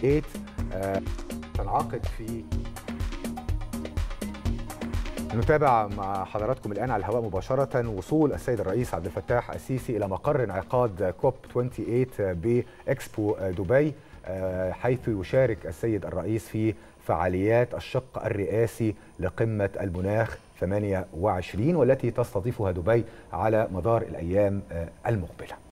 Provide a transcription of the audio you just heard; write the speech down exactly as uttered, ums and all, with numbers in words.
ثمانية وعشرين تنعقد في. نتابع مع حضراتكم الآن على الهواء مباشرة وصول السيد الرئيس عبد الفتاح السيسي إلى مقر انعقاد كوب ثمانية وعشرين بإكسبو دبي، حيث يشارك السيد الرئيس في فعاليات الشق الرئاسي لقمة المناخ ثمانية وعشرين والتي تستضيفها دبي على مدار الأيام المقبلة.